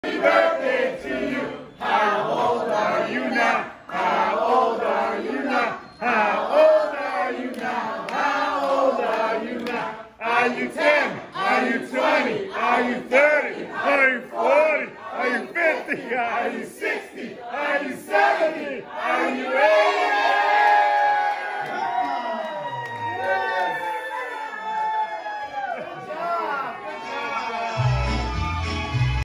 birthday to you. How old are you now? How old are you now? How old are you now? How old are you now? Are you 10? Are you 20? Are you 30? Are you 40? Are you 50? Are you 60?